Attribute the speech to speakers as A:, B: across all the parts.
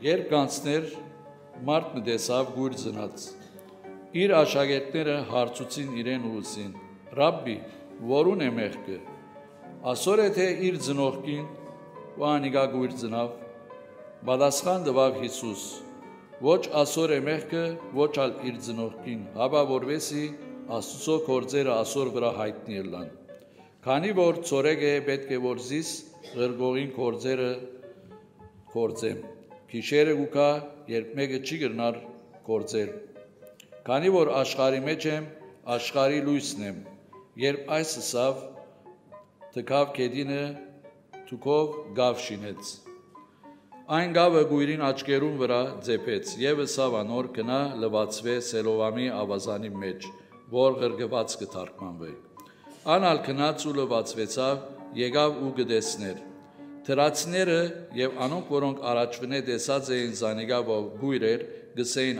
A: Երբ կանցներ, մարդ մտեսավ գույր ծնած։ Իր աշակերտները հարցուցին իրեն ու ուսին. «Ռաբբի, որուն է մեղքը»։ Ասոր է թե իր ծնողքին, ու անիկա գույր ծնավ։ Պատասխան տվավ Հիսուս. «Ոչ ասոր է մեղքը, ոչ ալ իր ծնողքին, հապա որովհետեւ Աստծո գործերը ասոր վրա հայտնի ելան։ Քանի որ ցորեգ է պետք է որ զիս ղրգողին գործերը գործեմ։ Քիշերը գուկա, երբ մեկը չի գրնար գործել։ Քանի որ աշխարհի մեջ եմ, աշխարհի լույսն եմ։ Երբ այս ասավ, թքավ կեդինը թուքով գավ շինեց։ Այն գավը գույրին աչքերուն վրա ձեպեց եւ ասավ անոր գնա լվացվե Սելովամի ավազանի մեջ, որ ղրգված կթարգմանվի։ Անալ քնած ու լվացվեցավ, եկավ ու գտեսներ։ Թրացները եւ անոնք, որոնք առաջվնե տեսած էին զանիգա գույրեր, գսեին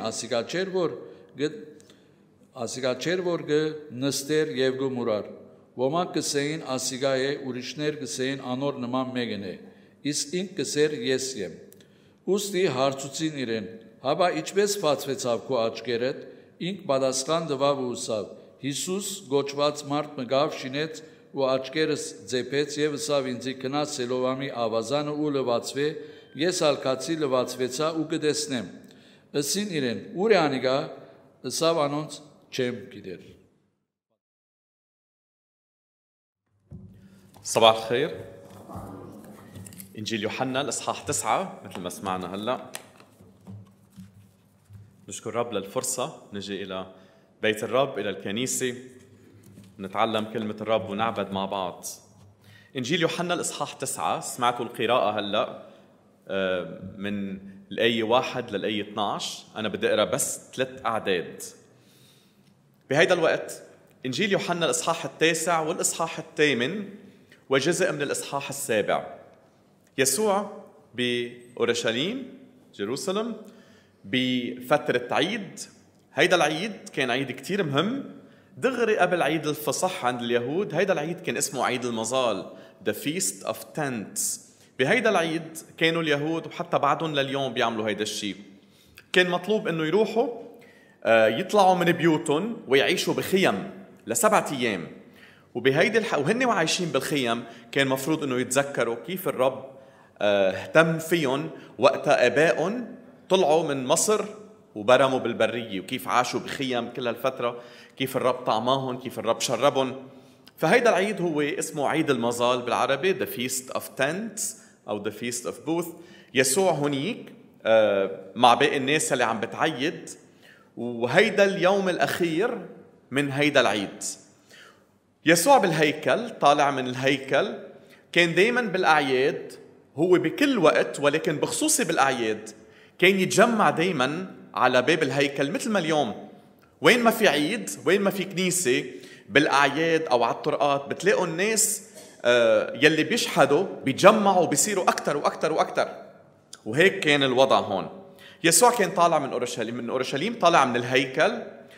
A: ասիգա չեր որ նստեր եւ գմուրար։ Ոմանք գսեին ասիգա է, ուրիշներ գսեին անոր նման մեկն է։ Իսկ ինք գսեր ես եմ։ Ուստի հարցուցին իրեն. հապա ինչպես բացվեցավ քո աչքերդ։ Ինք պատասխան տվավ ու ասավ. Հիսուս գոչված մարդ մգավ շինեց ու աչքերս ձեպեց եւ ասավ ինձի գնա Սելովամի ավազանը ու լվացվե։ Ես ալքացի լվացվեցա ու կտեսնեմ։ Ըսին իրեն. ուր է անիկա։ Ասավ անոնց չեմ գիտեր։
B: صباح الخير. إنجيل يوحنا الإصحاح 9 مثل ما سمعنا هلا. نشكر رب للفرصة نجي إلى بيت الرب إلى الكنيسة نتعلم كلمة الرب ونعبد مع بعض. إنجيل يوحنا الإصحاح 9 سمعتوا القراءة هلا من الآية 1 للآية 12. أنا بدي أقرأ بس 3 أعداد. بهيدا الوقت إنجيل يوحنا الإصحاح 9 والإصحاح 8 وجزء من الإصحاح 7. يسوع بأورشليم جيروسلم بفترة عيد. هيدا العيد كان عيد كتير مهم دغري قبل عيد الفصح عند اليهود. هيدا العيد كان اسمه عيد المظال The Feast of Tents. بهيدا العيد كانوا اليهود وحتى بعدهم لليوم بيعملوا هيدا الشيء. كان مطلوب انه يروحوا يطلعوا من بيوتهم ويعيشوا بخيم ل7 أيام. وبهيدي وهن وعايشين بالخيم كان مفروض انه يتذكروا كيف الرب اهتم فيهم وقت ابائهم طلعوا من مصر وبرموا بالبرية، وكيف عاشوا بخيم كل هالفترة، كيف الرب طعماهم، كيف الرب شربهم. فهيدا العيد هو اسمه عيد المظال بالعربي The Feast of Tents أو The Feast of Booth. يسوع هنيك مع باقي الناس اللي عم بتعيد، وهيدا اليوم الأخير من هيدا العيد. يسوع بالهيكل طالع من الهيكل. كان دايما بالأعياد هو بكل وقت، ولكن بخصوصي بالأعياد كان يتجمع دايما على باب الهيكل مثل ما اليوم وين ما في عيد، وين ما في كنيسة، بالأعياد أو على الطرقات بتلاقوا الناس يلي بيشحدوا بيتجمعوا بيصيروا أكتر وأكتر وأكتر. وهيك كان الوضع هون. يسوع كان طالع من أورشليم طالع من الهيكل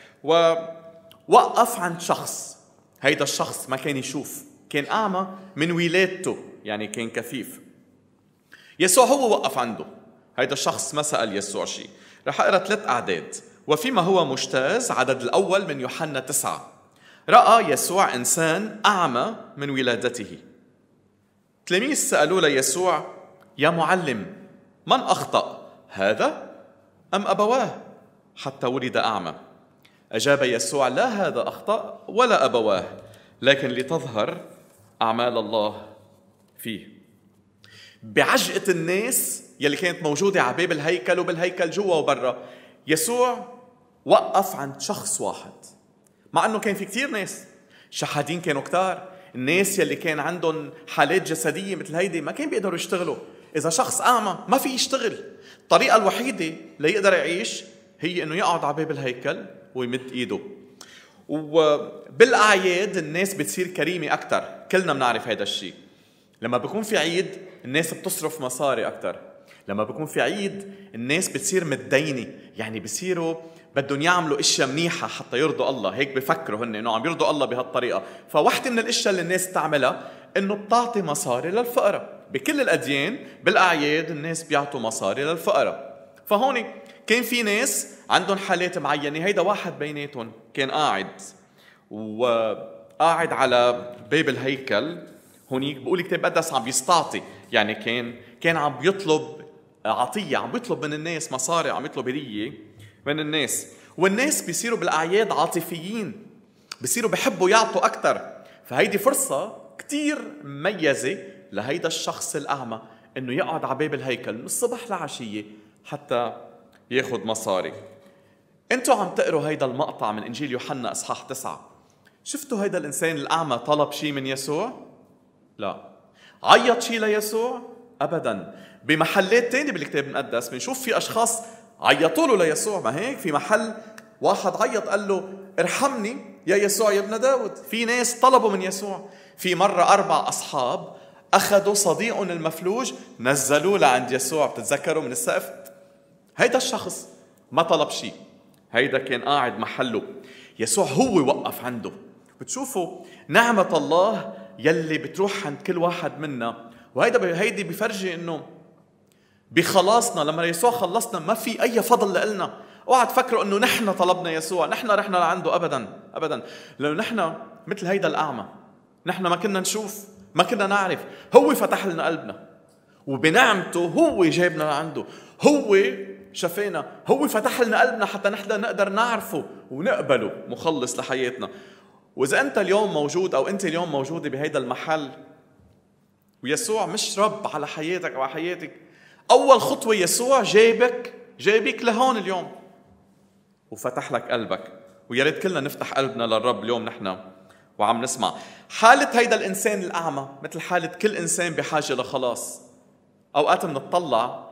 B: ووقف عند شخص. هيدا الشخص ما كان يشوف، كان أعمى من ولادته، يعني كان كفيف. يسوع هو وقف عنده. هيدا الشخص ما سأل يسوع شيء. رح أقرأ 3 أعداد. وفيما هو مجتاز عدد الأول من يوحنا 9. رأى يسوع إنسان أعمى من ولادته. تلاميذ سألوا ليسوع يا معلم من أخطأ هذا أم أبواه حتى ولد أعمى؟ أجاب يسوع لا هذا أخطأ ولا أبواه، لكن لتظهر أعمال الله فيه. بعجقة الناس يلي كانت موجودة على باب الهيكل وبالهيكل جوا وبرا، يسوع وقف عند شخص واحد، مع أنه كان في كتير ناس شحادين، كانوا كتار. الناس يلي كان عندهم حالات جسدية مثل هيدي ما كان بيقدروا يشتغلوا. إذا شخص أعمى ما في يشتغل. الطريقة الوحيدة ليقدر يعيش هي أنه يقعد على باب الهيكل ويمد إيده. وبالأعياد الناس بتصير كريمة أكتر، كلنا بنعرف هذا الشيء. لما بيكون في عيد الناس بتصرف مصاري أكتر. لما بيكون في عيد الناس بتصير متدينة، يعني بصيروا بدهم يعملوا اشياء منيحة حتى يرضوا الله. هيك بفكروا هن انه عم يرضوا الله بهالطريقة. فواحدة من الاشياء اللي الناس تعملها انه بتعطي مصاري للفقراء. بكل الأديان بالأعياد الناس بيعطوا مصاري للفقراء. فهون كان في ناس عندهم حالات معينة. هيدا واحد بيناتهم كان قاعد على باب الهيكل هونيك. بقول الكتاب المقدس عم بيستعطي، يعني كان عم بيطلب عطية، عم بيطلب من الناس مصاري، عم يطلب هدية من الناس. والناس بيصيروا بالأعياد عاطفيين، بيصيروا بيحبوا يعطوا أكتر. فهيدي فرصة كتير مميزة لهيدا الشخص الأعمى إنه يقعد على باب الهيكل من الصبح لعشية حتى ياخد مصاري. انتوا عم تقروا هيدا المقطع من إنجيل يوحنا إصحاح 9. شفتوا هيدا الإنسان الأعمى طلب شيء من يسوع؟ لا. عيط شيء ليسوع؟ أبداً. بمحلات تاني بالكتاب المقدس بنشوف في أشخاص عيطوا له ليسوع. ما هيك في محل واحد عيط قال له ارحمني يا يسوع يا ابن داود. في ناس طلبوا من يسوع. في مرة 4 أصحاب أخذوا صديقهم المفلوج نزلوه لعند يسوع، بتتذكروا، من السقف. هيدا الشخص ما طلب شيء، هيدا كان قاعد محله. يسوع هو وقف عنده. بتشوفوا نعمة الله يلي بتروح عند كل واحد منا. وهيدي بفرجي انه بخلاصنا لما يسوع خلصنا ما في اي فضل لنا. اوعى تفكروا انه نحن طلبنا يسوع، نحن رحنا لعنده. ابدا ابدا. لانه نحن مثل هيدا الاعمى، نحن ما كنا نشوف، ما كنا نعرف. هو فتح لنا قلبنا وبنعمته هو جايبنا لعنده. هو شفينا، هو فتح لنا قلبنا حتى نحن نقدر نعرفه ونقبله مخلص لحياتنا. وإذا أنت اليوم موجود أو أنت اليوم موجودة بهيدا المحل ويسوع مش رب على حياتك أو على حياتك، أول خطوة يسوع جايبك لهون اليوم وفتح لك قلبك. ويا ريت كلنا نفتح قلبنا للرب اليوم نحن وعم نسمع. حالة هيدا الإنسان الأعمى مثل حالة كل إنسان بحاجة لخلاص. أوقات بنطلع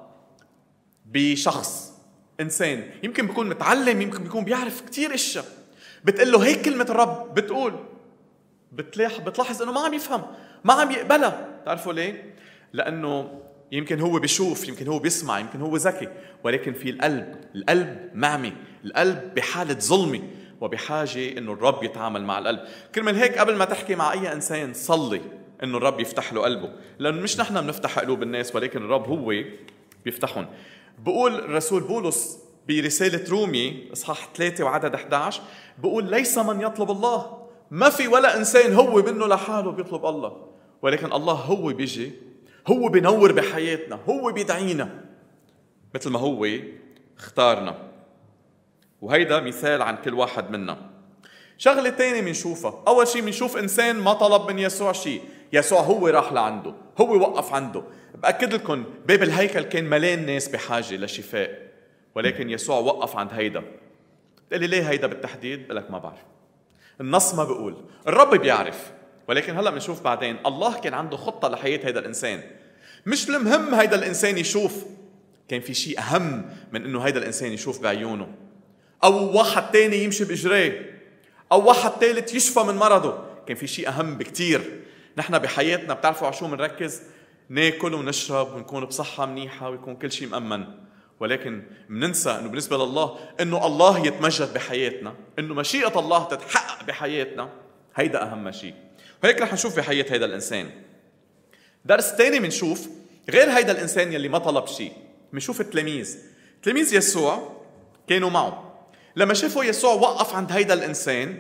B: بشخص إنسان يمكن بيكون متعلم، يمكن بيكون بيعرف كتير أشياء، بتقول له هيك كلمة الرب بتقول، بتلاحظ إنه ما عم يفهم، ما عم يقبلها. تعرفوا ليه؟ لأنه يمكن هو بيشوف، يمكن هو بيسمع، يمكن هو ذكي، ولكن في القلب معمي، القلب بحالة ظلمة وبحاجة إنه الرب يتعامل مع القلب. كرمال هيك قبل ما تحكي مع أي إنسان صلي إنه الرب يفتح له قلبه، لأنه مش نحن بنفتح قلوب الناس ولكن الرب هو بيفتحهم. بقول الرسول بولس برسالة رومي إصحاح 3 وعدد 11 بقول ليس من يطلب الله، ما في ولا إنسان هو منه لحاله بيطلب الله، ولكن الله هو بيجي، هو بينور بحياتنا، هو بيدعينا مثل ما هو اختارنا. وهيدا مثال عن كل واحد منا. شغلة تانية منشوفها، أول شيء منشوف إنسان ما طلب من يسوع شيء، يسوع هو راح لعنده، هو وقف عنده. بأكد لكم باب الهيكل كان مليان ناس بحاجة لشفاء، ولكن يسوع وقف عند هيدا. بتقلي ليه هيدا بالتحديد؟ بقولك ما بعرف، النص ما بقول، الرب بيعرف. ولكن هلأ منشوف بعدين الله كان عنده خطة لحياة هيدا الإنسان. مش المهم هيدا الإنسان يشوف، كان في شيء أهم من إنه هيدا الإنسان يشوف بعيونه، أو واحد تاني يمشي بإجريه، أو واحد ثالث يشفى من مرضه. كان في شيء أهم بكتير. نحن بحياتنا بتعرفوا على شو منركز؟ ناكل ونشرب ونكون بصحة منيحة ويكون كل شيء مأمن، ولكن مننسى إنه بالنسبة لله إنه الله يتمجد بحياتنا، إنه مشيئة الله تتحقق بحياتنا. هيدا أهم شيء. وهيك رح نشوف بحياة هيدا الإنسان. درس تاني منشوف غير هيدا الإنسان يلي ما طلب شيء، منشوف التلاميذ يسوع كانوا معه. لما شافوا يسوع وقف عند هيدا الإنسان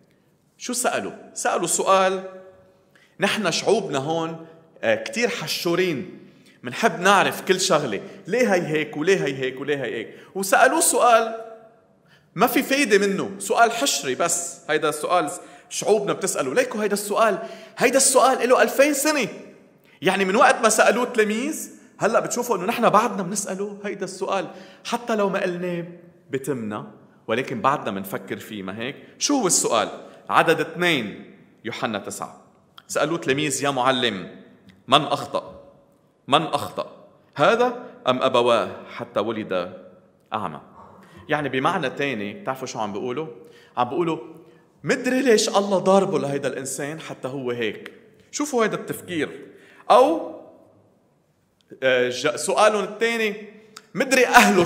B: شو سألوا سؤال. نحن شعوبنا هون كتير حشورين، منحب نعرف كل شغلة، ليه هي هيك وليه هي هيك وليه هي هيك. وسألوه سؤال ما في فايدة منه، سؤال حشري بس. هيدا السؤال شعوبنا بتسأله. ليكو هيدا السؤال له 2000 سنة. يعني من وقت ما سألوه التلاميذ هلأ بتشوفوا إنه نحن بعدنا بنسأله هيدا السؤال، حتى لو ما قلناه بتمنا ولكن بعدنا منفكر فيه. ما هيك؟ شو هو السؤال؟ عدد 2 يوحنا 9 سألوه تلاميذ يا معلم من أخطأ هذا أم أبواه حتى ولد أعمى؟ يعني بمعنى تاني بتعرفوا شو عم بيقولوا؟ عم بيقولوا مدري ليش الله ضاربه لهيدا الإنسان حتى هو هيك. شوفوا هيدا التفكير. أو سؤالهم الثاني مدري أهله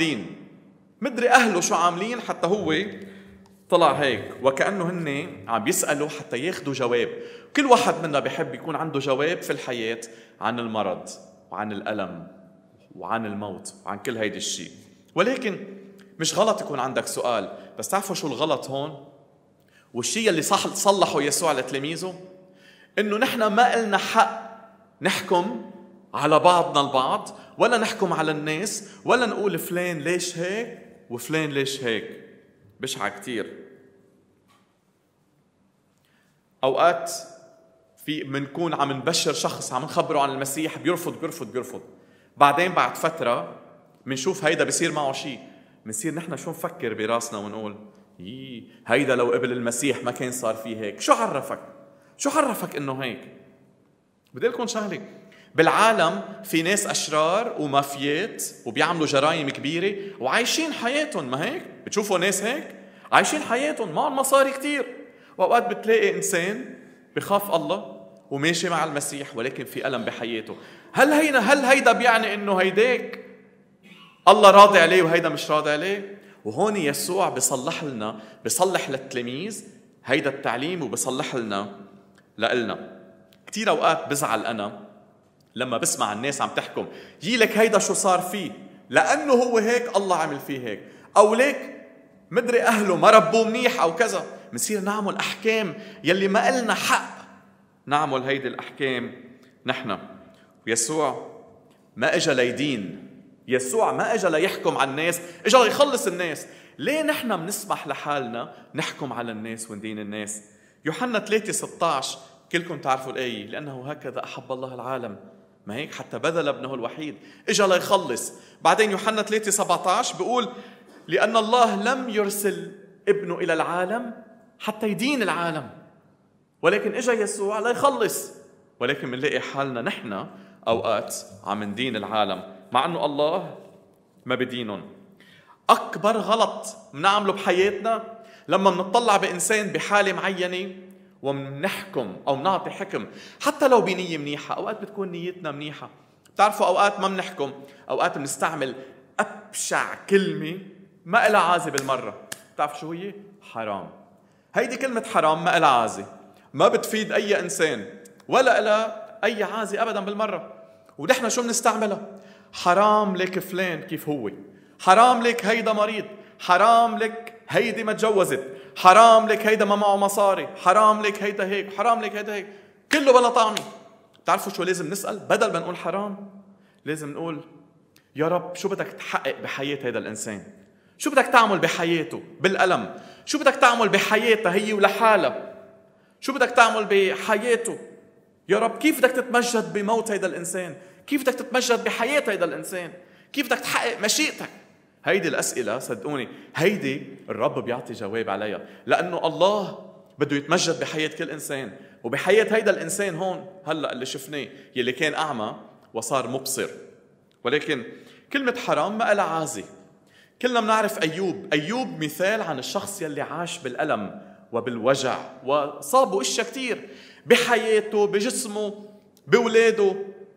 B: شو عاملين حتى هو طلع هيك. وكأنه هن عم يسألوا حتى ياخدوا جواب. كل واحد منا بيحب يكون عنده جواب في الحياة عن المرض وعن الألم وعن الموت وعن كل هيدي الشيء. ولكن مش غلط يكون عندك سؤال، بس تعرفوا شو الغلط هون؟ والشيء اللي صلحه يسوع لتلاميذه، إنه نحن ما إلنا حق نحكم على بعضنا البعض، ولا نحكم على الناس، ولا نقول فلان ليش هيك وفلان ليش هيك. بشعة كتير. أوقات منكون عم نبشر شخص، عم نخبره عن المسيح، بيرفض. بعدين بعد فترة منشوف هيدا بيصير معه شيء، منصير نحن شو نفكر براسنا ونقول هيدا لو قبل المسيح ما كان صار فيه هيك. شو عرفك إنه هيك؟ بدي لكم شغلة، بالعالم في ناس أشرار ومافيات وبيعملوا جرائم كبيرة وعايشين حياتهم، ما هيك؟ بتشوفوا ناس هيك عايشين حياتهم معهم مصاري كتير، وأوقات بتلاقي إنسان بخاف الله وماشي مع المسيح ولكن في ألم بحياته. هل هيدا بيعني إنه هيداك الله راضي عليه وهيدا مش راضي عليه؟ وهون يسوع بيصلح للتلاميذ هيدا التعليم وبيصلح لنا. كتير أوقات بزعل أنا لما بسمع الناس عم تحكم يلك هيدا شو صار فيه لأنه هو هيك الله عمل فيه هيك، أو ليك مدري أهله ما ربوه منيح أو كذا. منصير نعمل أحكام يلي ما إلنا حق نعمل هيدي الأحكام نحن. ويسوع ما إجا ليدين، يسوع ما إجا ليحكم على الناس، إجا ليخلص الناس. ليه نحن بنسمح لحالنا نحكم على الناس وندين الناس؟ يوحنا 3:16 كلكم تعرفوا الآية، لأنه هكذا أحب الله العالم، ما هيك حتى بذل ابنه الوحيد، إجا ليخلص. بعدين يوحنا 3:17 بيقول لأن الله لم يرسل ابنه إلى العالم حتى يدين العالم، ولكن إجا يسوع ليخلص. ولكن منلاقي حالنا نحن أوقات عم ندين العالم مع أنه الله ما بدينهم. أكبر غلط منعمله بحياتنا لما منطلع بإنسان بحالة معينة ومنحكم أو منعطي حكم حتى لو بنية منيحة. أوقات بتكون نيتنا منيحة، بتعرفوا أوقات ما منحكم، أوقات بنستعمل أبشع كلمة ما إلها عازة بالمرة. بتعرف شو هي؟ حرام. هيدي كلمة حرام ما إلها عازة، ما بتفيد أي إنسان ولا إلها أي عازة أبدا بالمرة. ونحن شو بنستعملها؟ حرام لك فلان كيف هو، حرام لك هيدا مريض، حرام لك هيدي ما تجوزت، حرام لك هيدا ما معه مصاري، حرام لك هيدا هيك، حرام لك هيدا هيك، كله بلا طعمة. بتعرفوا شو لازم نسأل؟ بدل ما نقول حرام لازم نقول يا رب شو بدك تحقق بحياة هيدا الإنسان؟ شو بدك تعمل بحياته بالألم؟ شو بدك تعمل بحياتها هي ولحالها؟ شو بدك تعمل بحياته؟ يا رب كيف بدك تتمجد بموت هيدا الإنسان؟ كيف بدك تتمجد بحياة هيدا الإنسان؟ كيف بدك تحقق مشيئتك؟ هيدي الأسئلة صدقوني هيدي الرب بيعطي جواب عليها، لأنه الله بده يتمجد بحياة كل إنسان، وبحياة هيدا الإنسان هون هلأ اللي شفناه يلي كان أعمى وصار مبصر. ولكن كلمة حرام ما لها عازة. كلنا بنعرف أيوب مثال عن الشخص يلي عاش بالألم وبالوجع وصابه إشياء كتير بحياته بجسمه بولاده.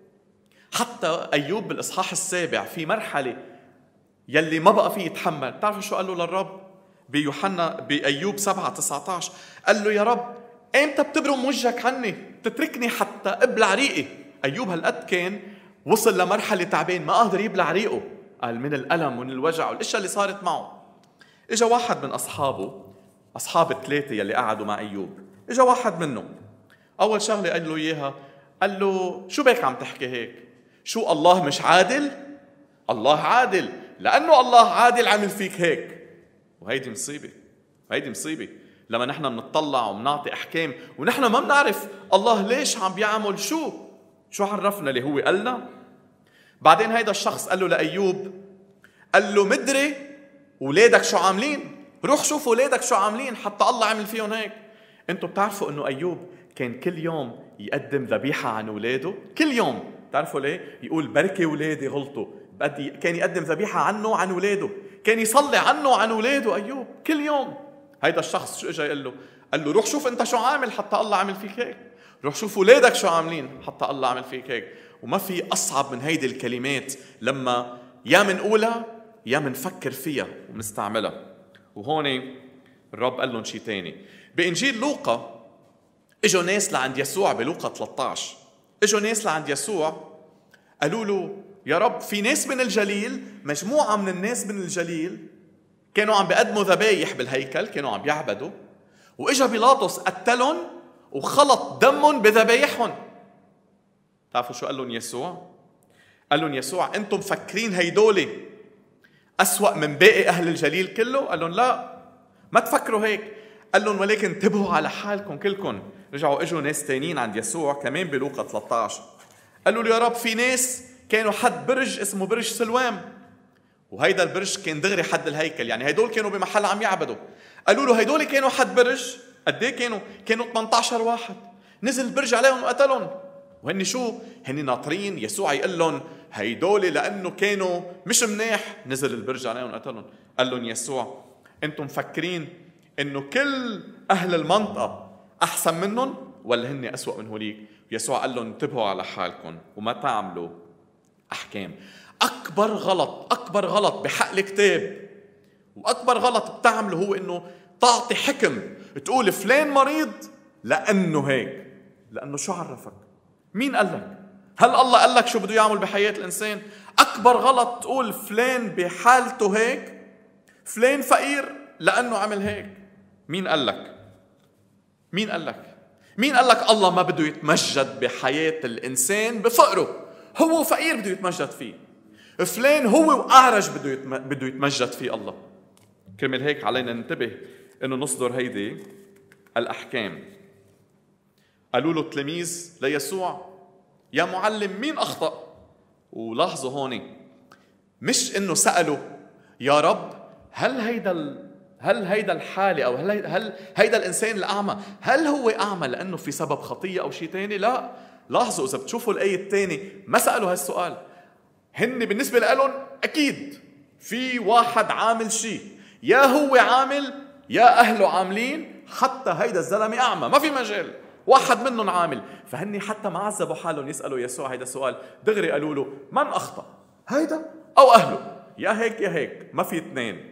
B: حتى أيوب بالإصحاح 7 في مرحلة يلي ما بقى فيه يتحمل. تعرفوا شو قال له للرب بيوحنا بأيوب 7:19؟ قال له يا رب أمتى بتبرم وجهك عني تتركني حتى أبلع ريقي؟ أيوب هالقد كان وصل لمرحلة تعبان ما قادر يبلع ريقه، قال من الألم ومن الوجع والأشياء اللي صارت معه. إجا واحد من أصحاب الثلاثة يلي قعدوا مع أيوب، إجا واحد منهم أول شغلة قال له إياها، قال له شو بك عم تحكي هيك؟ شو الله مش عادل؟ الله عادل، لأنه الله عادل عمل فيك هيك. وهيدي مصيبة لما نحن بنطلع وبنعطي أحكام ونحن ما بنعرف الله ليش عم بيعمل شو عرفنا اللي هو قالنا. بعدين هيدا الشخص قال له لأيوب، قال له مدري ولادك شو عاملين، روح شوف ولادك شو عاملين حتى الله عمل فيهم هيك. انتوا بتعرفوا انه أيوب كان كل يوم يقدم ذبيحة عن ولاده، كل يوم. تعرفوا ليه؟ يقول بركي ولادي غلطوا، كان يقدم ذبيحة عنه عن ولاده، كان يصلي عنه وعن ولاده أيوب كل يوم. هيدا الشخص شو اجا يقول له؟ قال له روح شوف انت شو عامل حتى الله عمل فيك هيك، روح شوف ولادك شو عاملين حتى الله عمل فيك هيك. وما في أصعب من هيدي الكلمات لما يا منقولها يا منفكر فيها ومنستعملها. وهون الرب قال لهم شيء تاني بإنجيل لوقا. اجوا ناس لعند يسوع بلوقا 13، اجوا ناس لعند يسوع قالوا له يا رب في ناس من الجليل، مجموعة من الناس من الجليل كانوا عم بيقدموا ذبايح بالهيكل، كانوا عم بيعبدوا، وإجا بيلاطس قتلهم وخلط دمهم بذبايحهم. تعرفوا شو قال لهم يسوع؟ قال لهم يسوع أنتم مفكرين هيدولي أسوأ من باقي أهل الجليل كله؟ قال لهم لا، ما تفكروا هيك. قال لهم ولكن انتبهوا على حالكم كلكم. رجعوا اجوا ناس تانيين عند يسوع كمان بلوقا 13، قالوا له يا رب في ناس كانوا حد برج اسمه برج سلوام، وهيدا البرج كان دغري حد الهيكل، يعني هيدول كانوا بمحل عم يعبدوا. قالوا له هيدول كانوا حد برج، قد ايه كانوا؟ كانوا 18 واحد. نزل البرج عليهم وقتلهم. وهن شو؟ هن ناطرين يسوع يقول لهم هيدول لانه كانوا مش منيح، نزل البرج عليهم وقتلهم. قال لهم يسوع انتم مفكرين انه كل اهل المنطقه احسن منهم ولا هن اسوأ من هوليك؟ يسوع قال لهم انتبهوا على حالكم وما تعملوا احكام. اكبر غلط بحق الكتاب واكبر غلط بتعمله هو انه تعطي حكم، تقول فلان مريض لانه هيك. لانه شو عرفك؟ مين قال لك؟ هل الله قال لك شو بده يعمل بحياه الانسان؟ اكبر غلط تقول فلان بحالته هيك، فلان فقير لانه عمل هيك. مين قال لك؟ مين قال لك؟ مين قال لك الله ما بده يتمجد بحياه الانسان بفقره؟ هو فقير بده يتمجد فيه. فلان هو واعرج بده يتمجد فيه الله. كرمال هيك علينا ننتبه انه نصدر هيدي الاحكام. قالوا له التلاميذ ليسوع يا معلم مين اخطأ؟ ولاحظوا هون مش انه سألوا يا رب هل هيدا الحالة او هل هيدا الانسان الاعمى هل هو اعمى لانه في سبب خطية او شيء تاني؟ لا، لاحظوا اذا بتشوفوا الايه الثانيه ما سالوا هالسؤال. هن بالنسبه لهم اكيد في واحد عامل شيء، يا هو عامل يا اهله عاملين، حتى هيدا الزلمه اعمى ما في مجال، واحد منهم عامل. فهن حتى ما عذبوا حالهم يسالوا يسوع هيدا السؤال، دغري قالوا له من اخطا هيدا او اهله؟ يا هيك يا هيك، ما في اثنين.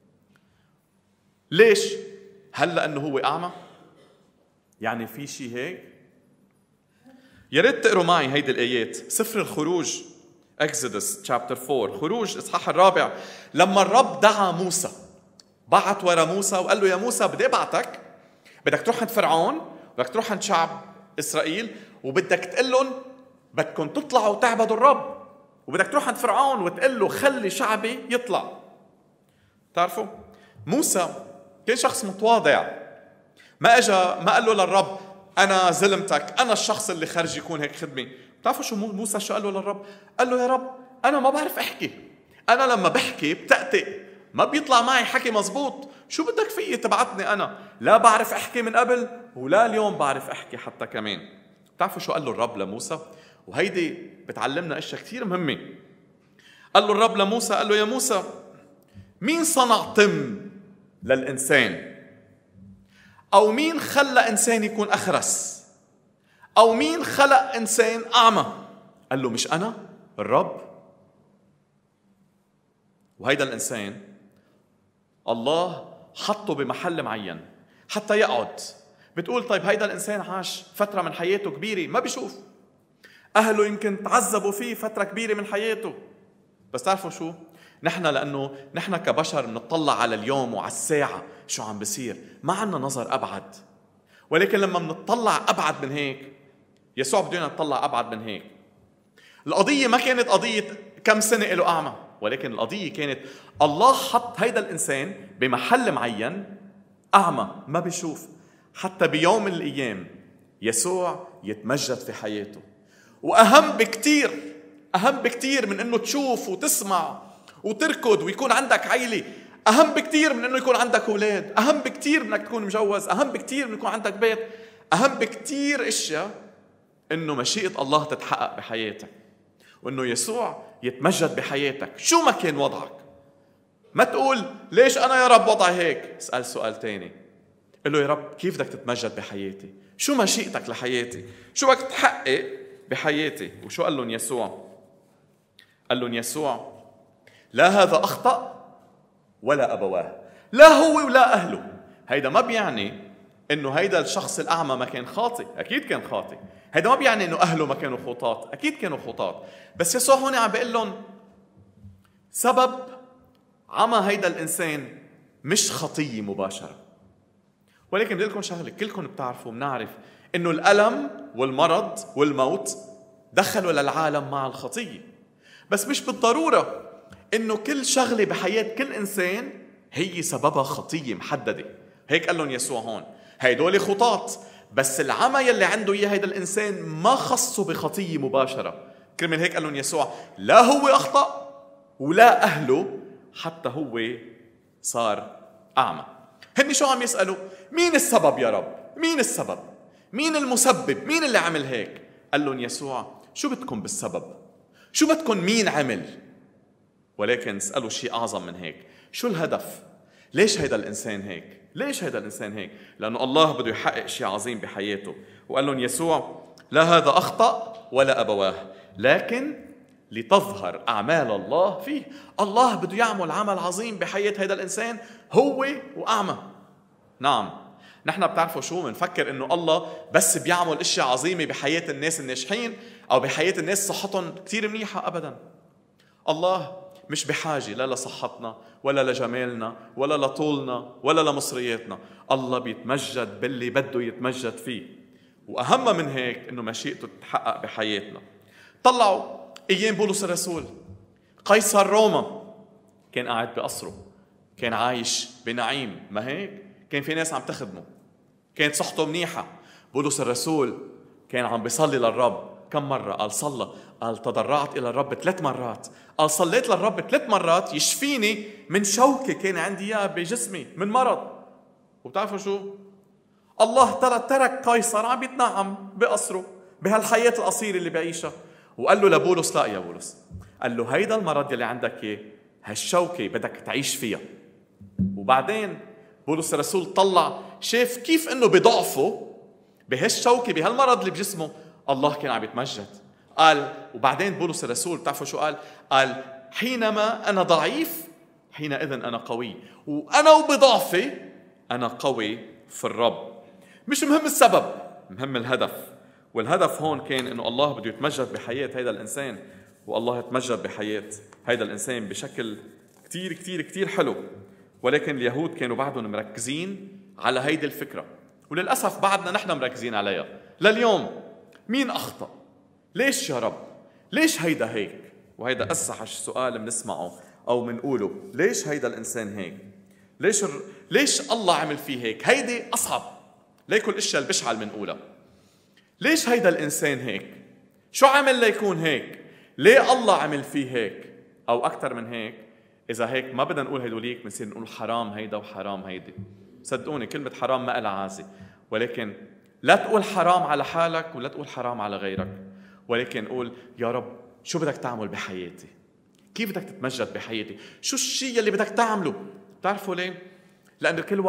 B: ليش؟ هل لانه هو اعمى؟ يعني في شيء هيك؟ يا ريت تقروا معي هيدي الايات، سفر الخروج Exodus chapter 4، خروج اصحاح 4، لما الرب دعا موسى، بعت ورا موسى وقال له يا موسى بدي ابعتك، بدك تروح عند فرعون، بدك تروح عند شعب اسرائيل، وبدك تقول لهم بدكم تطلعوا تعبدوا الرب، وبدك تروح عند فرعون وتقول له خلي شعبي يطلع. تعرفوا موسى كان شخص متواضع، ما اجى ما قال له للرب أنا زلمتك، أنا الشخص اللي خرج يكون هيك خدمة. بتعرفوا شو موسى شو قال له للرب؟ قال له يا رب أنا ما بعرف أحكي، أنا لما بحكي بتأتئ، ما بيطلع معي حكي مزبوط، شو بدك فيي تبعتني أنا؟ لا بعرف أحكي من قبل ولا اليوم بعرف أحكي حتى كمان. بتعرفوا شو قال له الرب لموسى؟ وهيدي بتعلمنا أشياء كثير مهمة. قال له الرب لموسى، قال له يا موسى مين صنع تم للإنسان؟ أو مين خلى إنسان يكون أخرس؟ أو مين خلق إنسان أعمى؟ قال له مش أنا الرب. وهيدا الإنسان الله حطه بمحل معين حتى يقعد. بتقول طيب هيدا الإنسان عاش فترة من حياته كبيرة ما بيشوف، أهله يمكن تعذبوا فيه فترة كبيرة من حياته، بس تعرفوا شو؟ لأنه نحن كبشر بنطلع على اليوم وعلى الساعة شو عم بيصير، ما عنا نظر أبعد. ولكن لما بنطلع أبعد من هيك، يسوع بدنا نطلع أبعد من هيك. القضية ما كانت قضية كم سنة له أعمى، ولكن القضية كانت الله حط هيدا الإنسان بمحل معين أعمى ما بيشوف، حتى بيوم من الأيام يسوع يتمجد في حياته. وأهم بكتير من أنه تشوف وتسمع وتركض ويكون عندك عيلة، أهم بكتير من أنه يكون عندك أولاد، أهم بكتير من أنك تكون مجوز، أهم بكتير من يكون عندك بيت، أهم بكتير أشياء أنه مشيئة الله تتحقق بحياتك، وأنه يسوع يتمجد بحياتك شو ما كان وضعك. ما تقول ليش أنا يا رب وضعي هيك، اسأل سؤال تاني، قل له يا رب كيف بدك تتمجد بحياتي؟ شو مشيئتك لحياتي؟ شو بدك تحقق بحياتي؟ وشو قال لهم يسوع؟ قال لهم يسوع لا هذا أخطأ ولا أبواه، لا هو ولا أهله. هيدا ما بيعني إنه هيدا الشخص الأعمى ما كان خاطئ، أكيد كان خاطئ. هيدا ما بيعني إنه أهله ما كانوا خطاط، أكيد كانوا خطاط. بس يسوع هون عم بيقول لهم سبب عمى هيدا الإنسان مش خطية مباشرة. ولكن بدي لكم شغلة، كلكم بتعرفوا بنعرف إنه الألم والمرض والموت دخلوا للعالم مع الخطية. بس مش بالضرورة إنه كل شغلة بحياة كل إنسان هي سببها خطية محددة. هيك قال لهم يسوع هون، هيدول خطاط، بس العمى يلي عنده إياه هيدا الإنسان ما خصه بخطية مباشرة. كرمال هيك قال لهم يسوع لا هو أخطأ ولا أهله حتى هو صار أعمى. هن شو عم يسألوا؟ مين السبب يا رب؟ مين السبب؟ مين المسبب؟ مين اللي عمل هيك؟ قال لهم يسوع شو بدكم بالسبب؟ شو بدكم مين عمل؟ ولكن اسألوا شيء أعظم من هيك، شو الهدف؟ ليش هيدا الإنسان هيك؟ ليش هيدا الإنسان هيك؟ لأنه الله بده يحقق شيء عظيم بحياته. وقال لهم يسوع لا هذا أخطأ ولا أبواه، لكن لتظهر أعمال الله فيه. الله بده يعمل عمل عظيم بحياة هيدا الإنسان هو وأعمى. نعم، نحن بتعرفوا شو منفكر إنه الله بس بيعمل اشياء عظيمة بحياة الناس الناجحين أو بحياة الناس صحتهم كتير منيحة. أبدا، الله مش بحاجة لا لصحتنا ولا لجمالنا ولا لطولنا ولا لمصرياتنا. الله بيتمجد باللي بده يتمجد فيه، وأهم من هيك إنه مشيئته تتحقق بحياتنا. طلعوا أيام بولس الرسول، قيصر روما كان قاعد بقصره، كان عايش بنعيم، ما هيك؟ كان في ناس عم تخدمه، كانت صحته منيحة. بولس الرسول كان عم بيصلي للرب. كم مرة قال صلى؟ قال تضرعت إلى الرب 3 مرات. قال صليت للرب 3 مرات يشفيني من شوكة كان عندي إياها بجسمي، من مرض. وبتعرفوا شو؟ الله ترك قيصر عم يتنعم بقصره بهالحياة القصيرة اللي بعيشها، وقال له لبولس لا يا بولس، قال له هيدا المرض يلي عندك اياه، هالشوكة بدك تعيش فيها. وبعدين بولس الرسول طلع شاف كيف انه بضعفه بهالشوكة بهالمرض اللي بجسمه الله كان عم يتمجد. قال وبعدين بولس الرسول بتعرفوا شو قال؟ قال حينما أنا ضعيف حينئذ أنا قوي، وأنا وبضعفي أنا قوي في الرب. مش مهم السبب، مهم الهدف. والهدف هون كان إنه الله بده يتمجد بحياة هيدا الإنسان، والله يتمجد بحياة هيدا الإنسان بشكل كتير كتير كتير حلو. ولكن اليهود كانوا بعدهم مركزين على هيدي الفكرة، وللأسف بعدنا نحن مركزين عليها لليوم. مين أخطأ؟ ليش يا رب؟ ليش هيدا هيك؟ وهيدا أسحش سؤال بنسمعه أو منقوله، ليش هيدا الإنسان هيك؟ ليش الله عمل فيه هيك؟ هيدي أصعب ليكن الأشياء البشعة اللي منقولها. ليش هيدا الإنسان هيك؟ شو عمل ليكون هيك؟ ليه الله عمل فيه هيك؟ أو أكثر من هيك، إذا هيك ما بدنا نقول هيدوليك، بنصير نقول حرام هيدا وحرام هيدي. صدقوني كلمة حرام ما لها عازة، ولكن لا تقول حرام على حالك ولا تقول حرام على غيرك، ولكن قول يا رب شو بدك تعمل بحياتي؟ كيف بدك تتمجد بحياتي؟ شو الشيء اللي بدك تعمله؟ تعرفوا ليه؟ لأن كل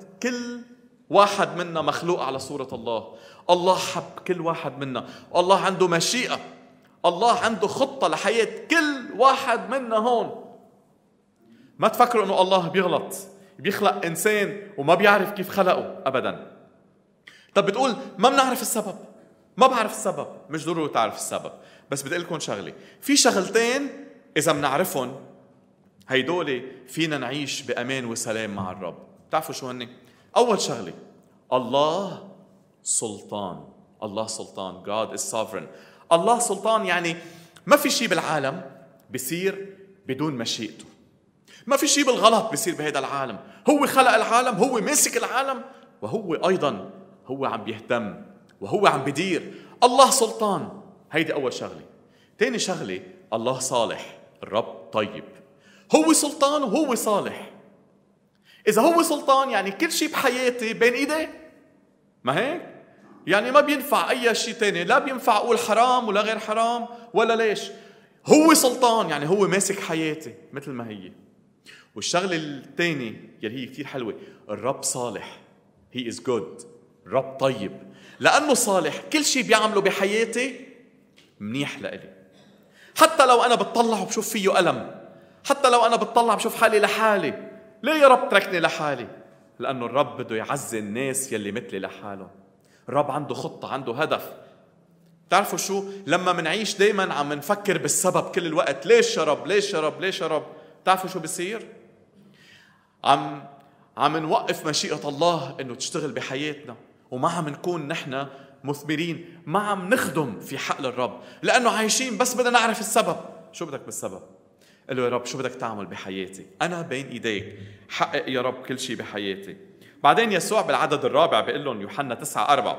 B: واحد منا مخلوق على صورة الله. الله حب كل واحد منا، الله عنده مشيئة، الله عنده خطة لحياة كل واحد منا هون. ما تفكروا أنه الله بيغلط، بيخلق إنسان وما بيعرف كيف خلقه أبداً. طب بتقول ما بنعرف السبب، ما بعرف السبب. مش ضروري تعرف السبب، بس بدي لكم شغلة، في شغلتين إذا بنعرفهم هيدولي فينا نعيش بأمان وسلام مع الرب. تعرفوا شو هني؟ أول شغلة، الله سلطان. الله سلطان. God is sovereign. الله سلطان يعني ما في شيء بالعالم بيصير بدون مشيئته. ما في شيء بالغلط بيصير بهذا العالم. هو خلق العالم، هو ماسك العالم، وهو أيضا هو عم بيهتم وهو عم بدير. الله سلطان. هيدي أول شغلة. تاني شغلة، الله صالح. الرب طيب. هو سلطان وهو صالح. إذا هو سلطان يعني كل شيء بحياتي بين إيديه، ما هيك؟ يعني ما بينفع أي شيء تاني، لا بينفع أقول حرام ولا غير حرام ولا ليش. هو سلطان يعني هو ماسك حياتي مثل ما هي. والشغلة الثانية يلي هي كتير حلوة، الرب صالح. He is good. الرب طيب. لأنه صالح كل شيء بيعمله بحياتي منيح لإلي. حتى لو أنا بتطلع وبشوف فيه ألم، حتى لو أنا بتطلع بشوف حالي لحالي، ليه يا رب تركني لحالي؟ لأنه الرب بده يعزي الناس يلي مثلي لحالهم. الرب عنده خطة، عنده هدف. تعرفوا شو؟ لما منعيش دايما عم نفكر بالسبب كل الوقت، ليش يا رب ليش يا رب ليش يا رب، تعرفوا شو بصير؟ عم نوقف مشيئة الله انه تشتغل بحياتنا، وما عم نكون نحن مثمرين، ما عم نخدم في حقل الرب، لأنه عايشين بس بدنا نعرف السبب. شو بدك بالسبب؟ قل له يا رب شو بدك تعمل بحياتي؟ أنا بين إيديك، حقق يا رب كل شيء بحياتي. بعدين يسوع بالعدد الرابع بيقول لهم يوحنا 9:4،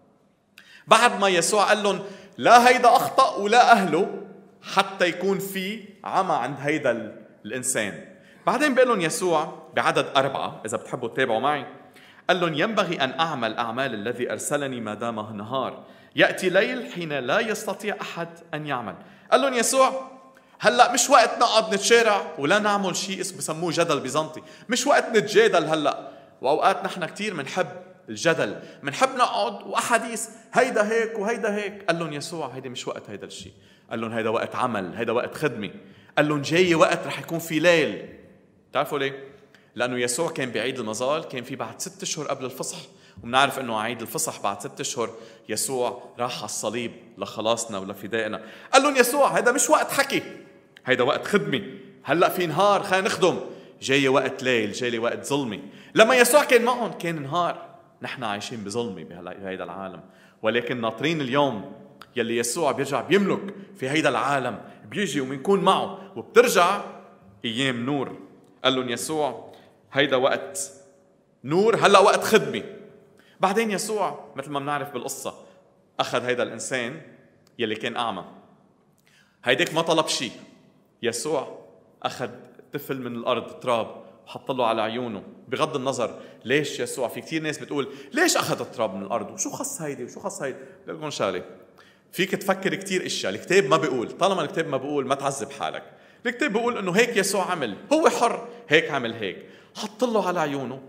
B: بعد ما يسوع قال لهم لا هيدا أخطأ ولا أهله حتى يكون في عمى عند هيدا الإنسان، بعدين بيقول لهم يسوع بعدد 4، إذا بتحبوا تتابعوا معي، قال لهم ينبغي أن أعمل أعمال الذي أرسلني ما دام نهار، يأتي ليل حين لا يستطيع أحد أن يعمل. قال لهم يسوع هلأ مش وقت نقعد نتشارع ولا نعمل شيء بسموه جدل بيزنطي، مش وقت نتجادل هلأ، وأوقات نحن كتير منحب الجدل، منحب نقعد وأحاديث هيدا هيك وهيدا هيك. قال لهم يسوع هيدا مش وقت هيدا الشيء، قال لهم هيدا وقت عمل، هيدا وقت خدمة. قال لهم جاي وقت رح يكون في ليل. تعرفوا ليه؟ لأنه يسوع كان بعيد المظال، كان في بعد 6 أشهر قبل الفصح، ومنعرف أنه عيد الفصح بعد 6 أشهر يسوع راح على الصليب لخلاصنا ولفدائنا. قال لهم يسوع هيدا مش وقت حكي، هيدا وقت خدمة، هلأ في نهار خلينا نخدم، جاي وقت ليل، جاي وقت ظلمة. لما يسوع كان معهم كان نهار، نحن عايشين بظلمة بهيدا العالم، ولكن ناطرين اليوم يلي يسوع بيرجع بيملك في هيدا العالم، بيجي وبنكون معه وبترجع أيام نور. قال لهم يسوع هيدا وقت نور، هلأ وقت خدمة. بعدين يسوع مثل ما بنعرف بالقصة أخذ هيدا الإنسان يلي كان أعمى، هيداك ما طلب شيء، يسوع أخذ طفل من الأرض تراب وحط له على عيونه. بغض النظر ليش يسوع، في كتير ناس بتقول ليش أخذ التراب من الأرض وشو خص هيدي وشو خص هيدي. بدي لكم شغلة، فيك تفكر كتير اشياء الكتاب ما بيقول، طالما الكتاب ما بيقول ما تعذب حالك. الكتاب بيقول انه هيك يسوع عمل، هو حر، هيك عمل هيك، حط له على عيونه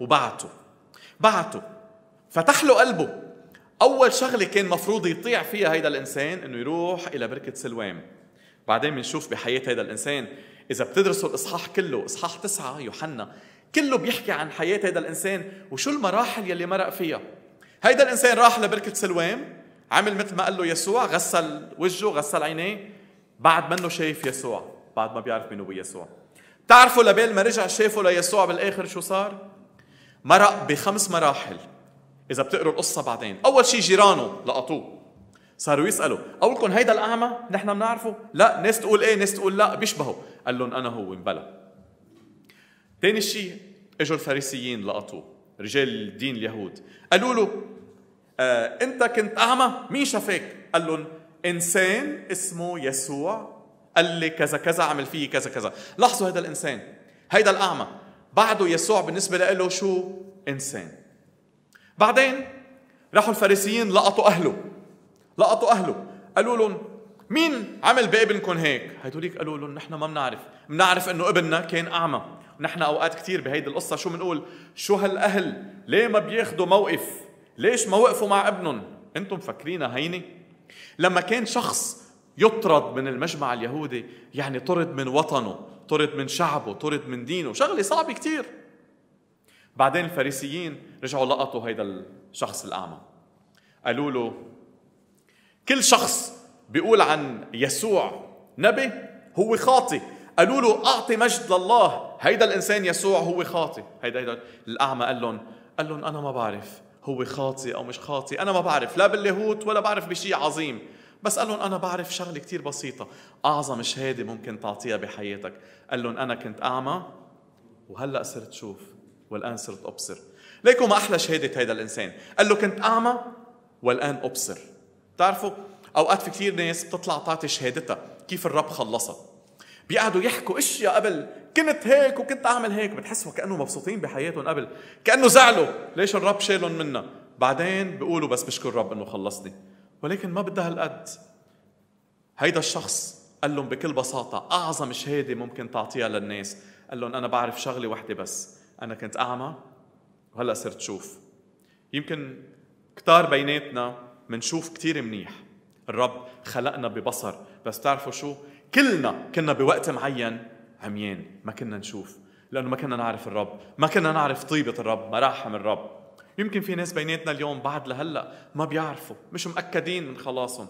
B: وبعته فتح له قلبه. اول شغله كان مفروض يطيع فيها هيدا الانسان انه يروح الى بركه سلوام. بعدين بنشوف بحياه هيدا الانسان، اذا بتدرسوا الاصحاح كله، اصحاح 9 يوحنا كله بيحكي عن حياه هيدا الانسان وشو المراحل يلي مرق فيها. هيدا الانسان راح لبركه سلوام، عمل مثل ما قال له يسوع، غسل وجهه غسل عينيه، بعد منه شايف يسوع، بعد ما بيعرف مين هو يسوع. تعرفوا لبال ما رجع شافه ليسوع بالاخر شو صار؟ مرق ب5 مراحل. اذا بتقروا القصه بعدين، اول شيء جيرانه لقطوه، صاروا يسالوا، اولكم هيدا الاعمى نحن بنعرفه؟ لا، ناس تقول ايه ناس تقول لا، بيشبهه. قال لهم انا هو، انبلى. ثاني شيء اجوا الفارسيين لقطوه، رجال الدين اليهود، قالوا له انت كنت اعمى، مين شافك؟ قال لهم انسان اسمه يسوع قال لي كذا كذا، عمل فيه كذا كذا. لاحظوا هذا الانسان، هيدا الاعمى بعده يسوع بالنسبه له شو؟ انسان. بعدين راحوا الفارسيين لقطوا اهله، قالوا لهم مين عمل بابنكم هيك؟ هيدوليك قالوا لهم نحن ما بنعرف انه ابننا كان اعمى. نحن اوقات كثير بهيدي القصه شو بنقول؟ شو هالاهل ليه ما بياخذوا موقف؟ ليش ما وقفوا مع ابنهم؟ انتم مفكرينها هينه؟ لما كان شخص يطرد من المجمع اليهودي، يعني طرد من وطنه، طرد من شعبه، طرد من دينه، شغله صعبه كثير. بعدين الفارسيين رجعوا لقطوا هيدا الشخص الاعمى، قالوا له كل شخص بيقول عن يسوع نبي هو خاطئ. قالوا له اعطي مجد لله، هيدا الانسان يسوع هو خاطئ. هيدا الاعمى قال لهم انا ما بعرف هو خاطئ او مش خاطئ، انا ما بعرف لا باللاهوت ولا بعرف بشيء عظيم، بس قال لهم انا بعرف شغله كتير بسيطه، اعظم شهاده ممكن تعطيها بحياتك. قال لهم انا كنت اعمى وهلا صرت شوف، والان صرت ابصر. ليكوا ما احلى شهاده هيدا الانسان، قال له كنت اعمى والان ابصر. بتعرفوا اوقات في كثير ناس بتطلع تعطي شهادتها كيف الرب خلصها، بيقعدوا يحكوا اشياء قبل، كنت هيك وكنت اعمل هيك، بتحسوا كانه مبسوطين بحياتهم قبل، كانه زعلوا ليش الرب شالهم منا، بعدين بيقولوا بس بشكر الرب انه خلصني. ولكن ما بدها هالقد. هيدا الشخص قال لهم بكل بساطه اعظم شهاده ممكن تعطيها للناس، قال لهم انا بعرف شغله واحده بس، انا كنت اعمى وهلا صرت شوف. يمكن كتار بيناتنا منشوف كتير منيح، الرب خلقنا ببصر، بس تعرفوا شو؟ كلنا كنا بوقت معين عميان، ما كنا نشوف. لأنه ما كنا نعرف الرب، ما كنا نعرف طيبة الرب، مراحم الرب. يمكن في ناس بيناتنا اليوم بعد لهلأ ما بيعرفوا، مش مأكدين من خلاصهم،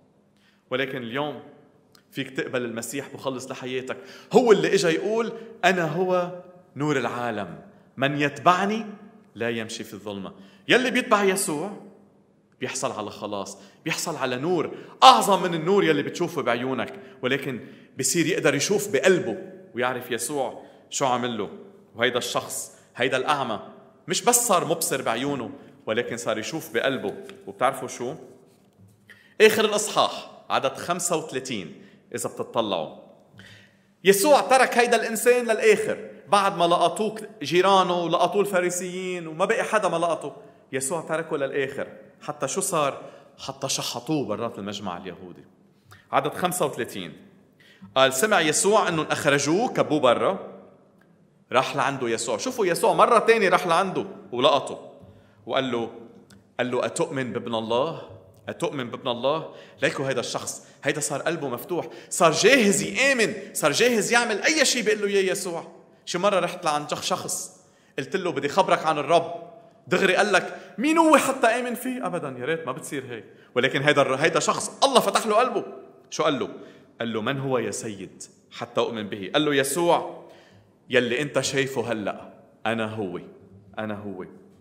B: ولكن اليوم فيك تقبل المسيح مخلص لحياتك. هو اللي إجا يقول أنا هو نور العالم، من يتبعني لا يمشي في الظلمة. يلي بيتبع يسوع بيحصل على خلاص، بيحصل على نور أعظم من النور يلي بتشوفه بعيونك، ولكن بيصير يقدر يشوف بقلبه ويعرف يسوع شو عمل له. وهيدا الشخص، هيدا الأعمى، مش بس صار مبصر بعيونه ولكن صار يشوف بقلبه. وبتعرفوا شو؟ آخر الإصحاح عدد 35 إذا بتطلعوا، يسوع ترك هيدا الإنسان للآخر بعد ما لقطوه جيرانه ولقطوه الفارسيين وما بقي حدا ما لقطه. يسوع تركه للآخر حتى شو صار؟ حتى شحطوه برات المجمع اليهودي. عدد 35 قال سمع يسوع أنهم أخرجوه كبوه برا، راح لعنده يسوع. شوفوا يسوع مرة تاني راح لعنده ولقطه وقال له أتؤمن بابن الله؟ أتؤمن بابن الله؟ ليكوا هيدا الشخص، هيدا صار قلبه مفتوح، صار جاهز يآمن، صار جاهز يعمل أي شيء بيقول له إياه يسوع. شي مرة رحت لعند شخص قلت له بدي خبرك عن الرب، دغري قال لك مين هو حتى آمن فيه؟ أبدا، يا ريت ما بتصير هيك. ولكن هيدا شخص الله فتح له قلبه. شو قال له؟ قال له من هو يا سيد حتى أؤمن به؟ قال له يسوع يلي أنت شايفه هلأ، أنا هو.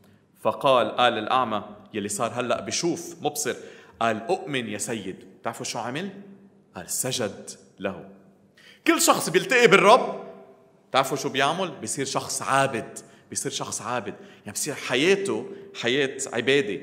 B: فقال الأعمى يلي صار هلأ بشوف مبصر، قال أؤمن يا سيد. تعرفوا شو عمل؟ قال سجد له. كل شخص بيلتقي بالرب تعرفوا شو بيعمل؟ بيصير شخص عابد، يعني بيصير حياته حياة عبادة.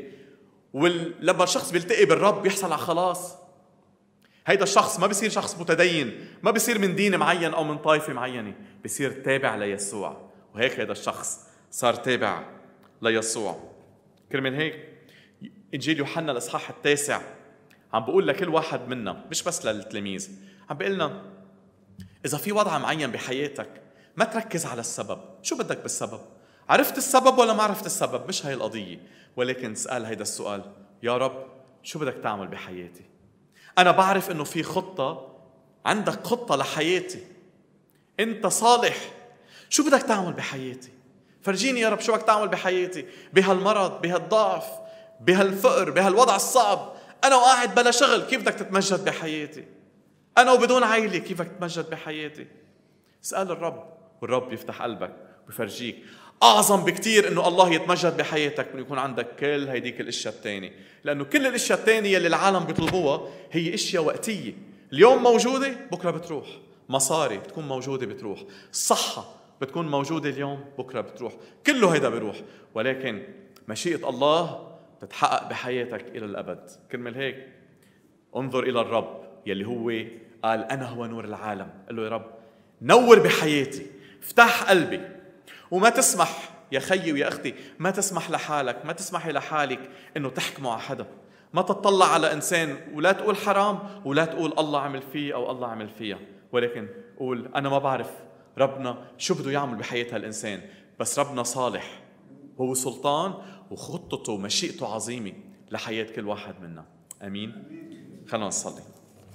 B: ولما الشخص بيلتقي بالرب بيحصل على خلاص. هيدا الشخص ما بيصير شخص متدين، ما بيصير من دين معين أو من طائفة معينة، بيصير تابع ليسوع. وهيك هيدا الشخص صار تابع ليسوع. كرمال هيك إنجيل يوحنا الإصحاح 9 عم بقول لكل واحد منا، مش بس للتلاميذ، عم بقول لنا إذا في وضع معين بحياتك ما تركز على السبب. شو بدك بالسبب؟ عرفت السبب ولا ما عرفت السبب؟ مش هاي القضية، ولكن اسأل هيدا السؤال: يا رب شو بدك تعمل بحياتي؟ أنا بعرف إنه في خطة، عندك خطة لحياتي، أنت صالح. شو بدك تعمل بحياتي؟ فرجيني يا رب شو بدك تعمل بحياتي، بهالمرض، بهالضعف، بهالفقر، بهالوضع الصعب. أنا وقاعد بلا شغل، كيف بدك تتمجد بحياتي؟ أنا وبدون عائلة، كيف بدك تتمجد بحياتي؟ اسأل الرب، والرب يفتح قلبك ويفرجيك. أعظم بكتير إنه الله يتمجد بحياتك من يكون عندك كل هيديك الأشياء التانية، لأنه كل الأشياء التانية اللي العالم بيطلبوها هي أشياء وقتية، اليوم موجودة بكرة بتروح. مصاري بتكون موجودة بتروح، الصحة بتكون موجودة اليوم بكرة بتروح، كله هيدا بيروح. ولكن مشيئة الله تتحقق بحياتك إلى الأبد. كرمال هيك انظر إلى الرب يلي هو قال أنا هو نور العالم. قال له يا رب نور بحياتي، افتح قلبي، وما تسمح يا خيي ويا أختي، ما تسمح لحالك، ما تسمحي لحالك إنه تحكموا على حدا. ما تطلع على إنسان ولا تقول حرام ولا تقول الله عمل فيه أو الله عمل فيها، ولكن قول أنا ما بعرف ربنا شو بده يعمل بحياة هالإنسان، بس ربنا صالح، هو سلطان وخطته ومشيئته عظيمة لحياة كل واحد منا. أمين. خلونا نصلي.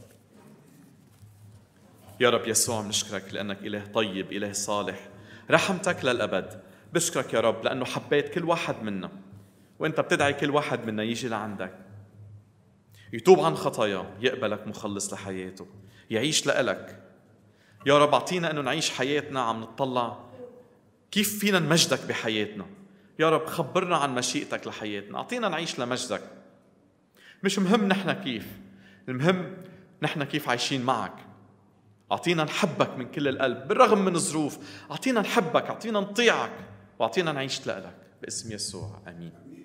B: يا رب يسوع بنشكرك لأنك إله طيب، إله صالح، رحمتك للأبد. بشكرك يا رب لأنه حبيت كل واحد منا، وأنت بتدعي كل واحد منا يجي لعندك يتوب عن خطاياه، يقبلك مخلص لحياته، يعيش لإلك. يا رب أعطينا أنه نعيش حياتنا عم نطلع كيف فينا نمجدك بحياتنا. يا رب خبرنا عن مشيئتك لحياتنا، أعطينا نعيش لمجدك. مش مهم نحن كيف، المهم نحن كيف عايشين معك. أعطينا نحبك من كل القلب بالرغم من الظروف، أعطينا نحبك، أعطينا نطيعك، وأعطينا نعيش لإلك باسم يسوع. آمين.